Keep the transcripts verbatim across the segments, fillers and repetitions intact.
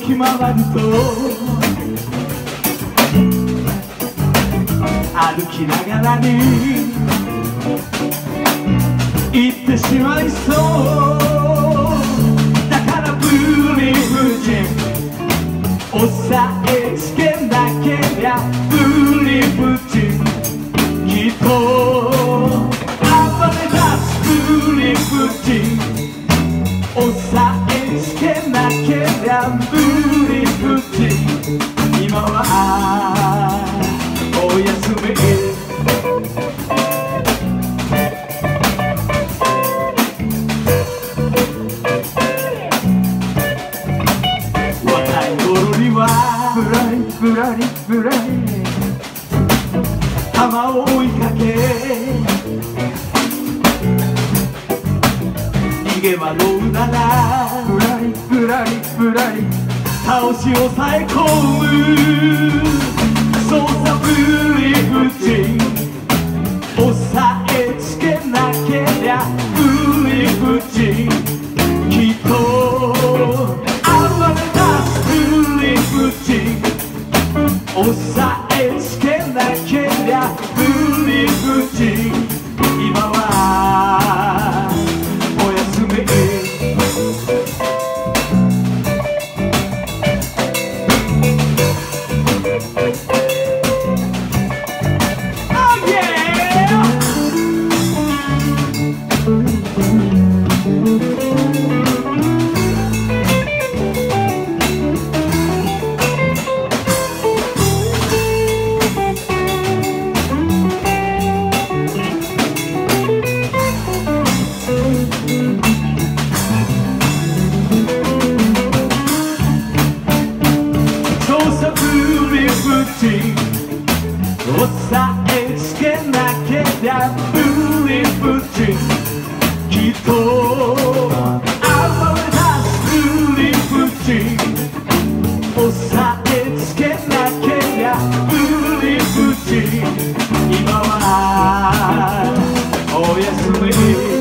き回ると歩きながらに行ってしまいそうだからブリフ人押さえつけなけりゃブリフ人きっと暴れ出すブリフ人押さえつけなけりゃブリフ人今はおやすみ若い頃にはぶらりぶらりぶらり浜を追いかけ逃げ惑うならぶらりぶらりぶらり倒し押さえ込むそうさブリフ人押さえつけなけりゃブリフ人きっと暴れ出すブリフ人押さえつけなけりゃブリフ人今はおやすみ押さえつけなけりゃブリフ人きっと暴れ出すブリフ人押さえつけなけりゃブリフ人今はおやすみ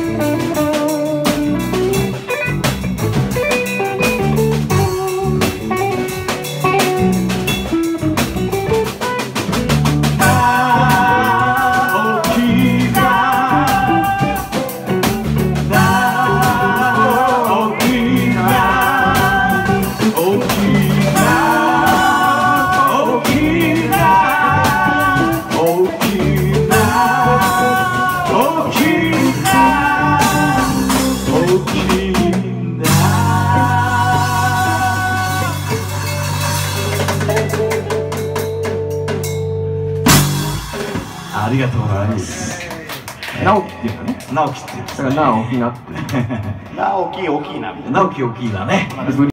ありがとうございます。 直樹っていうかね。 直樹っていう。 だから直樹なって。 直樹大きいなみたいな。 直樹大きいだね。